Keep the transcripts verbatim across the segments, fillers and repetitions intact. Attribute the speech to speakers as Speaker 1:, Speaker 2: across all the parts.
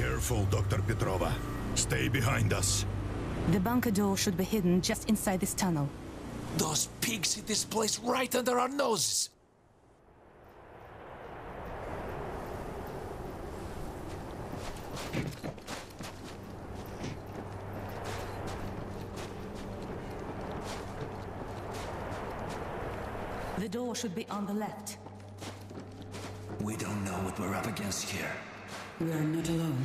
Speaker 1: Careful, Doctor Petrova. Stay behind us.
Speaker 2: The bunker door should be hidden just inside this tunnel.
Speaker 3: Those pigs hid this place right under our noses.
Speaker 2: The door should be on the left.
Speaker 4: We don't know what we're up against here.
Speaker 2: We are not alone.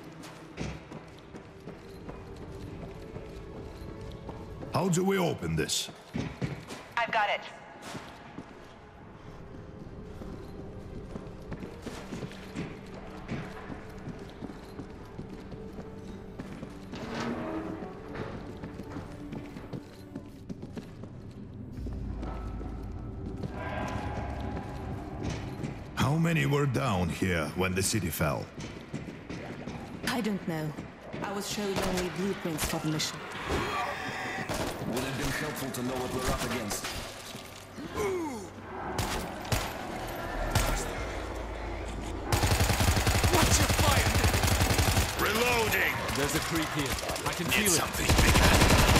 Speaker 1: How do we open this?
Speaker 5: I've got it.
Speaker 1: How many were down here when the city fell?
Speaker 2: I don't know. I was shown only blueprints for the mission.
Speaker 4: Would have been helpful to know what we're up against.
Speaker 3: Watch your fire!
Speaker 1: Reloading!
Speaker 3: There's a creep here. I can
Speaker 1: Need
Speaker 3: feel it.
Speaker 1: something bigger.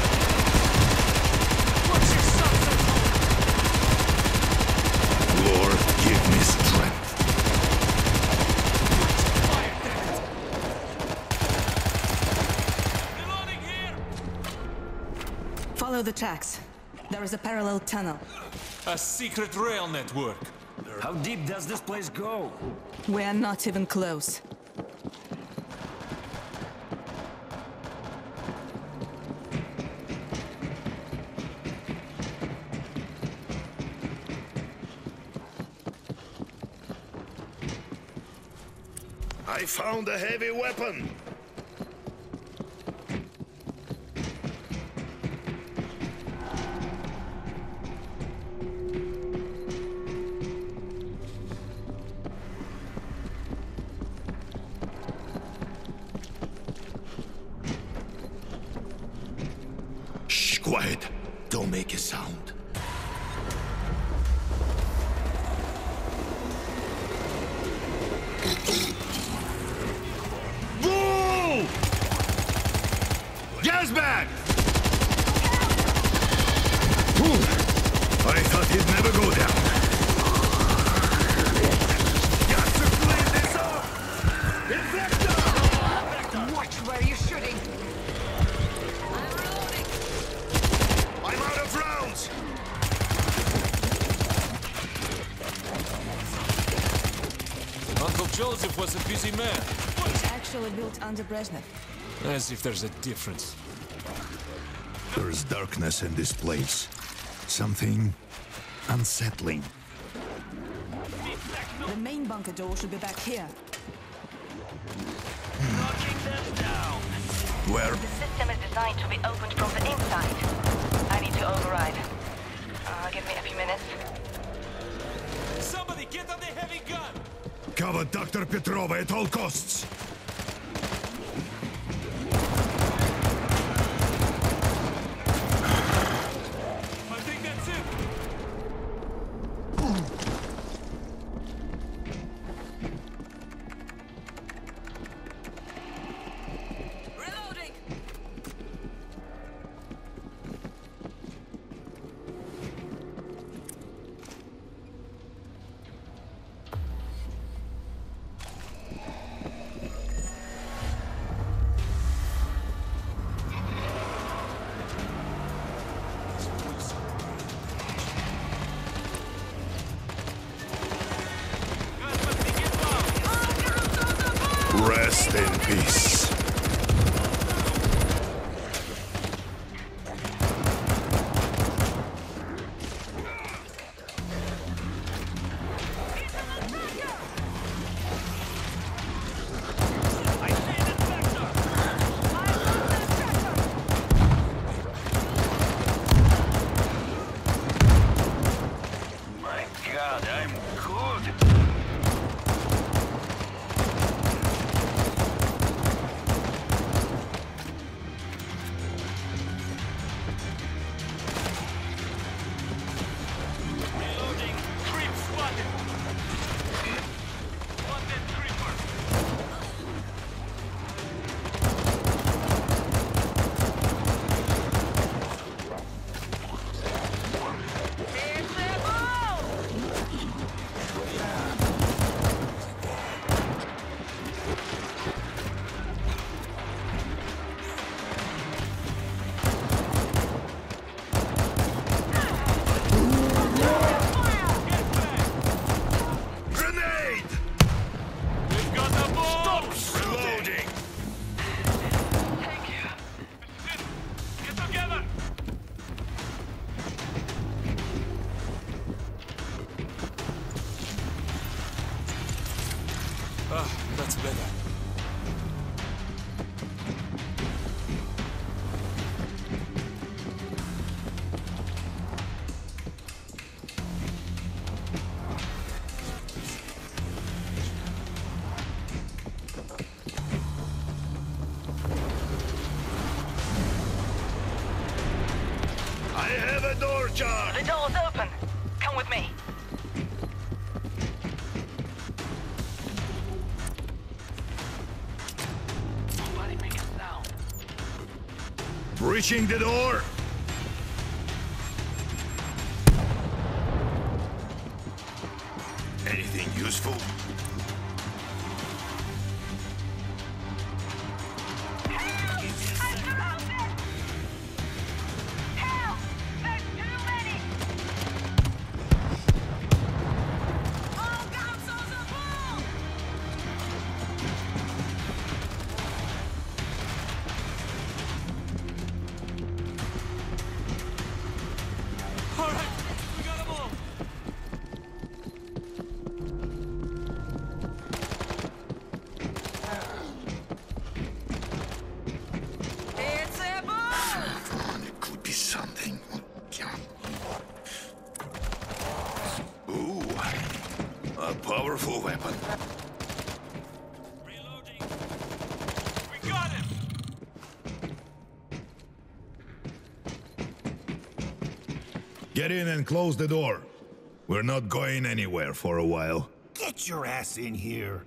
Speaker 3: Watch your sunset!
Speaker 1: Lord, give me strength.
Speaker 3: Fire, damn it! Reloading here!
Speaker 2: Follow the tracks. There is a parallel tunnel.
Speaker 3: A secret rail network.
Speaker 4: How deep does this place go?
Speaker 2: We are not even close.
Speaker 1: I found a heavy weapon. Shh, quiet. Don't make a sound. Gas bag! Ooh, I thought he'd never go down. Got to clean this up! Infector!
Speaker 5: Watch where you're shooting.
Speaker 1: I'm out of rounds!
Speaker 3: Uncle Joseph was a busy man.
Speaker 2: Actually built under Brezhnev.
Speaker 3: As if there's a difference.
Speaker 1: There's darkness in this place. Something unsettling.
Speaker 2: The main bunker door should be back here.
Speaker 5: Knocking them down.
Speaker 1: Where?
Speaker 5: The system is designed to be opened from the inside. I need to override. Uh, give me a few minutes.
Speaker 3: Somebody get on the heavy gun!
Speaker 1: Cover Doctor Petrova at all costs.
Speaker 3: I think that's it!
Speaker 2: Reloading!
Speaker 1: Rest in peace.
Speaker 4: My God, I'm good.
Speaker 1: Overcharge!
Speaker 5: The door's open. Come with me. Nobody make a sound.
Speaker 1: Breaching the door! Anything useful? Powerful weapon.
Speaker 3: Reloading. We got him.
Speaker 1: Get in and close the door. We're not going anywhere for a while.
Speaker 6: Get your ass in here.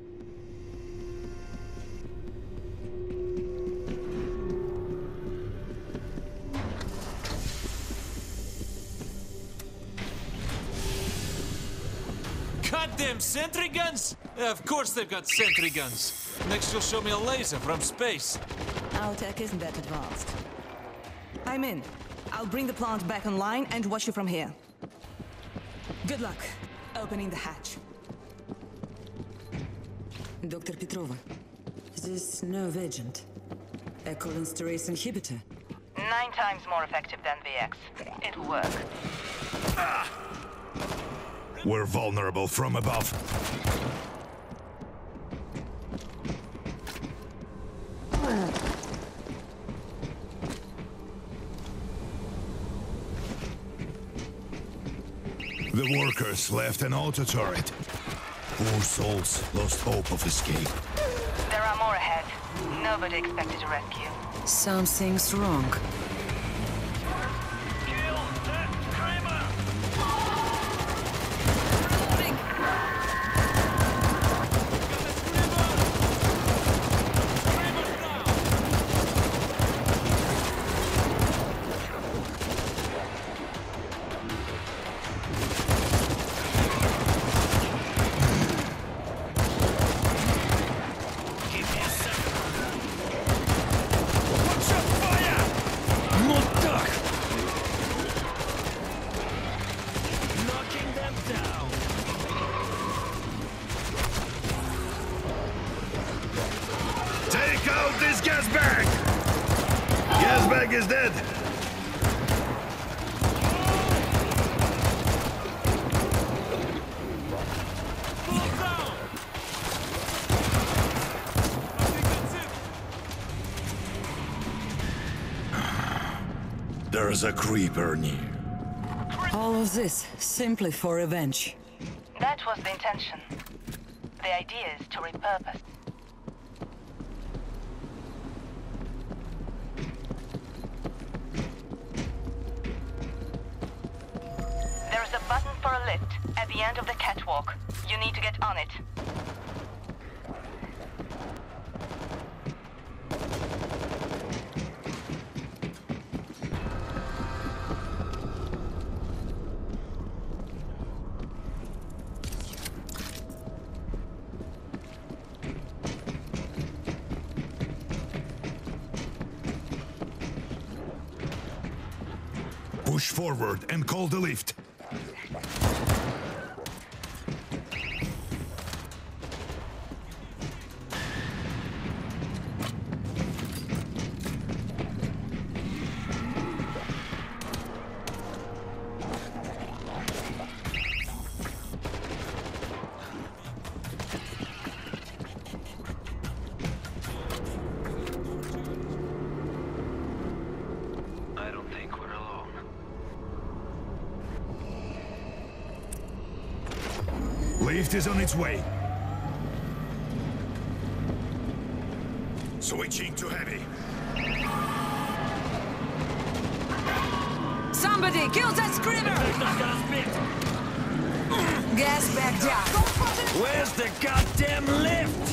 Speaker 3: Goddamn sentry guns? Yeah, of course they've got sentry guns. Next you'll show me a laser from space.
Speaker 2: Our tech isn't that advanced. I'm in. I'll bring the plant back online and watch you from here. Good luck opening the hatch.
Speaker 7: Doctor Petrova, this nerve agent, a cholinesterase inhibitor.
Speaker 5: Nine times more effective than V X. It'll work.
Speaker 1: Ah! We're vulnerable from above. The workers left an auto turret. Poor souls lost hope of escape.
Speaker 5: There are more ahead. Nobody expected a rescue.
Speaker 7: Something's wrong.
Speaker 1: Kill that Kramer! Is dead. There's a creeper near.
Speaker 7: All of this simply for revenge.
Speaker 5: That was the intention. The idea is to repurpose. Button for a lift at the end of the catwalk. You need to get on it.
Speaker 1: Push forward and call the lift. Lift is on its way. Switching to heavy.
Speaker 7: Somebody kill that screamer! Gas back down.
Speaker 4: Where's the goddamn lift?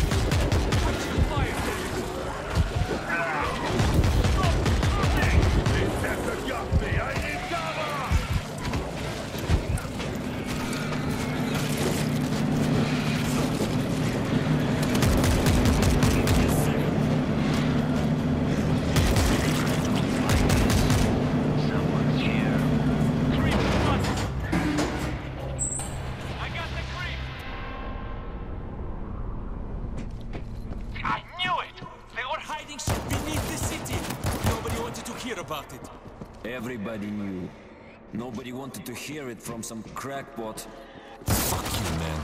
Speaker 3: About it.
Speaker 4: Everybody knew. Nobody wanted to hear it from some crackpot.
Speaker 3: Fuck you, man.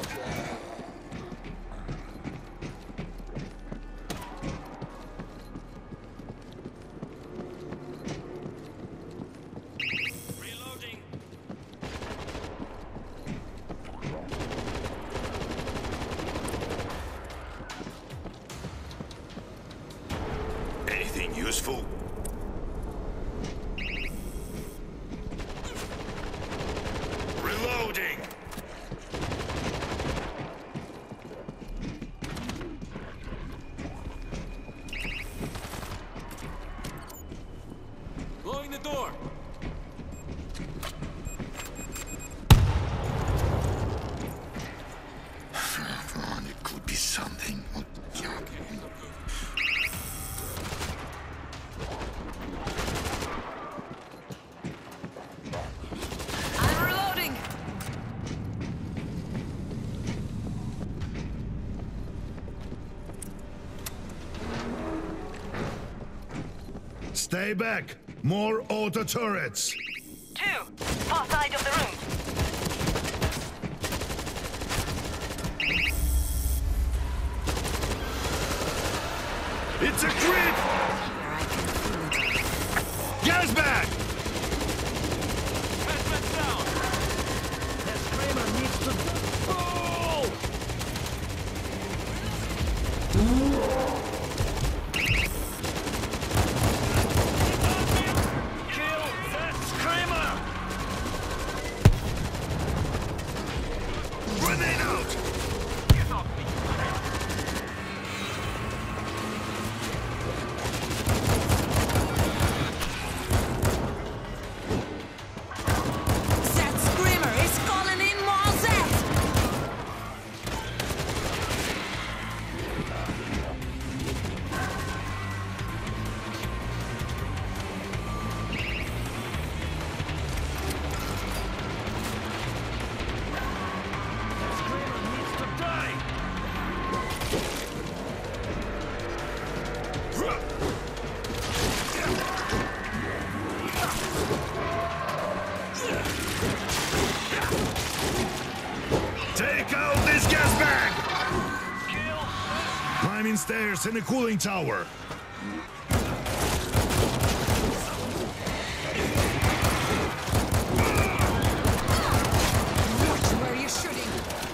Speaker 4: Reloading.
Speaker 1: Anything useful? Reloading!
Speaker 3: Blowing the door.
Speaker 1: Come on, it could be something.
Speaker 7: I'm reloading.
Speaker 1: Stay back! More auto turrets!
Speaker 5: Two, far side of the room.
Speaker 1: It's a crit! Gas bag!
Speaker 3: Headman down.
Speaker 4: That screamer needs to go! Kill that screamer!
Speaker 1: Grenade out!
Speaker 3: Get off me.
Speaker 7: That screamer is calling in more Zeds!
Speaker 4: Screamer needs to die!
Speaker 1: Take out this gas bag! Climbing stairs in the cooling tower.
Speaker 7: Watch where you're shooting.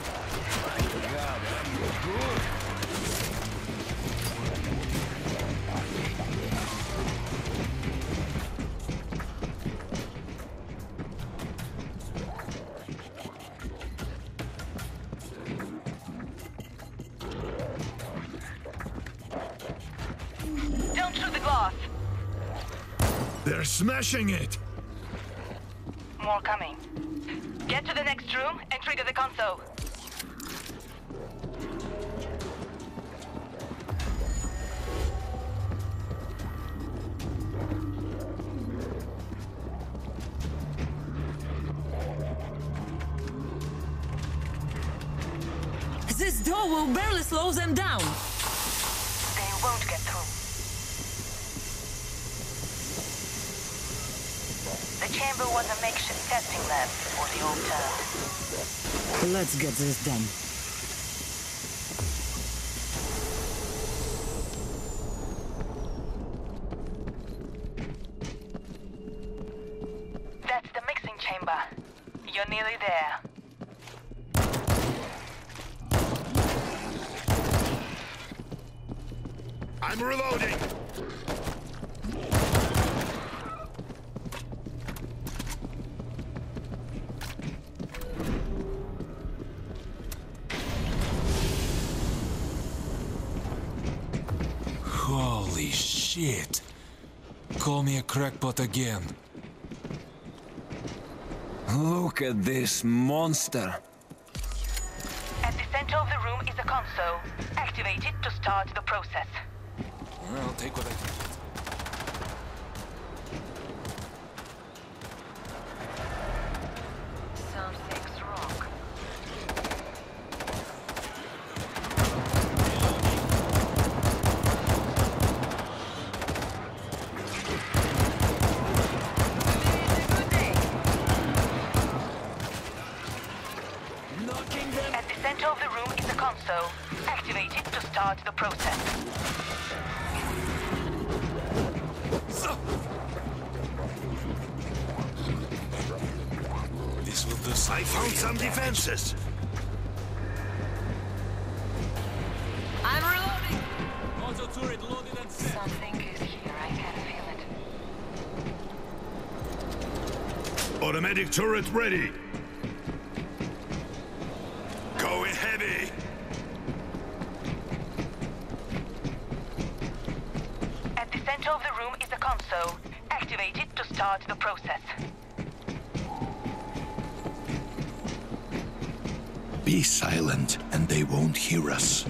Speaker 5: Don't shoot the glass.
Speaker 1: They're smashing it!
Speaker 5: More coming. Get to the next room and trigger the console.
Speaker 7: This door will barely slow them down.
Speaker 5: They won't get through. The chamber was a makeshift testing lab before the old turn.
Speaker 7: Let's get this done.
Speaker 5: That's the mixing chamber. You're nearly there.
Speaker 1: I'm reloading!
Speaker 3: Holy shit. Call me a crackpot again.
Speaker 4: Look at this monster.
Speaker 5: At the center of the room is a console. Activate it to start the process.
Speaker 3: I'll take what I can get.
Speaker 5: Something's wrong. At the center of the room is a console. Activate it to start the process.
Speaker 3: This will do some
Speaker 1: I found some
Speaker 3: damage.
Speaker 1: defenses.
Speaker 2: I'm reloading!
Speaker 3: Auto turret loaded and set.
Speaker 5: Something is here, I can feel it.
Speaker 1: Automatic turret ready. Going heavy.
Speaker 5: At the center of the room is a console. Activate it to start the process.
Speaker 1: Be silent and they won't hear us.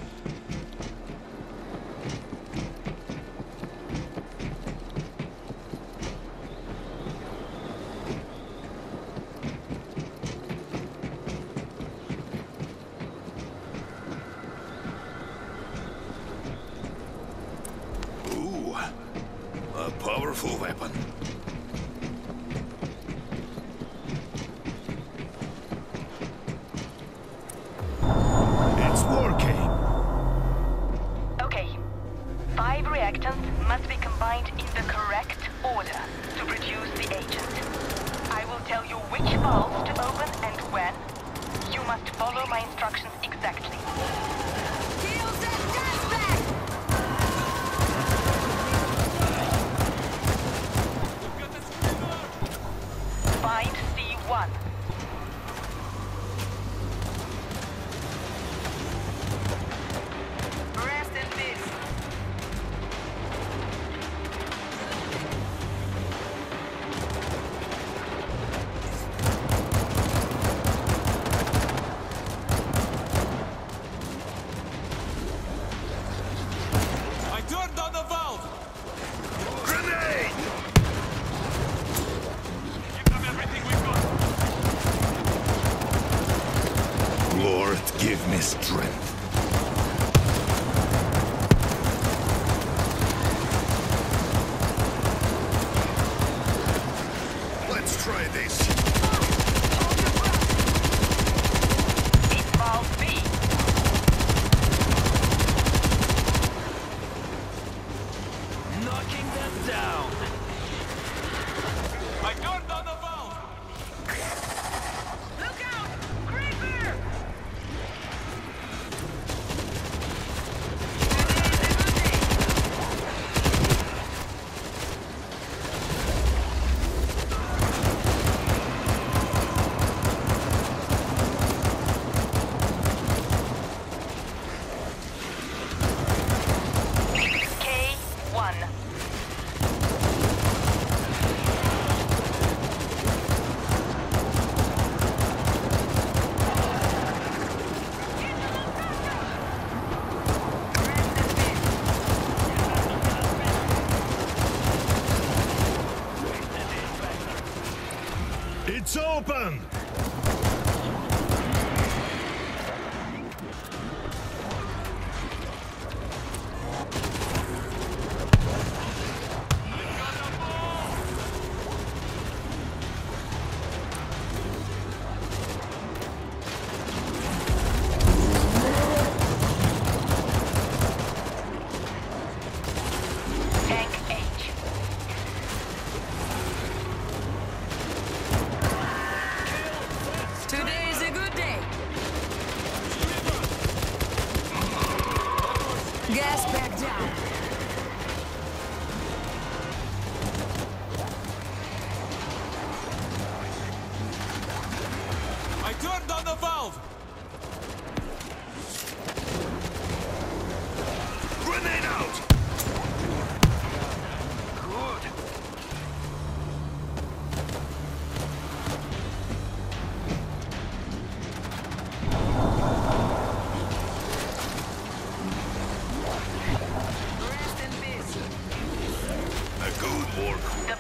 Speaker 1: Ooh, a powerful weapon. It's working.
Speaker 5: Okay. Five reactants must be combined in the correct order to produce the agent. I will tell you which valves to open and when. You must follow my instructions exactly.
Speaker 2: Heels and gas back!
Speaker 5: Find C one. Rest in peace.
Speaker 3: I turned on the valve!
Speaker 1: Grenade!
Speaker 3: Give them everything we've got!
Speaker 1: Lord, give me strength. Let's try this.
Speaker 5: It's valve B.
Speaker 4: Knocking that down.
Speaker 3: I turned on the valve!
Speaker 5: Look out! Creeper! K one.
Speaker 1: It's open!
Speaker 5: Tank H.
Speaker 2: Today is a good day. Gas back down.
Speaker 3: I turned on the valve!
Speaker 1: Grenade out!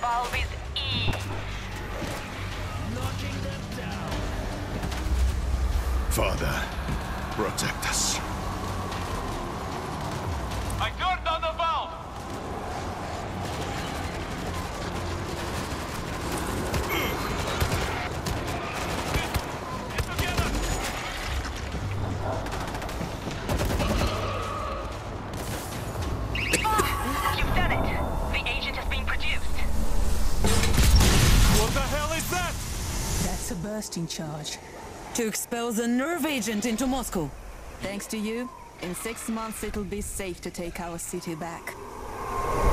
Speaker 5: valve is E.
Speaker 6: Knocking them down.
Speaker 1: Father, protect us.
Speaker 3: I turned on the valve! Get together!
Speaker 5: You've done it. The agent has been produced.
Speaker 3: What the hell is that?
Speaker 2: That's a bursting charge.
Speaker 7: To expel the nerve agent into Moscow.
Speaker 2: Thanks to you, in six months it'll be safe to take our city back.